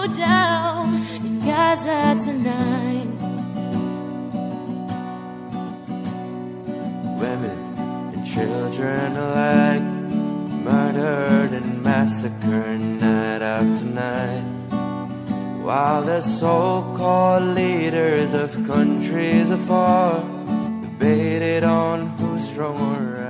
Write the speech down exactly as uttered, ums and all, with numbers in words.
go down in Gaza tonight. Women and children alike murdered and massacred night after night, while the so-called leaders of countries afar debated on who's wrong or right.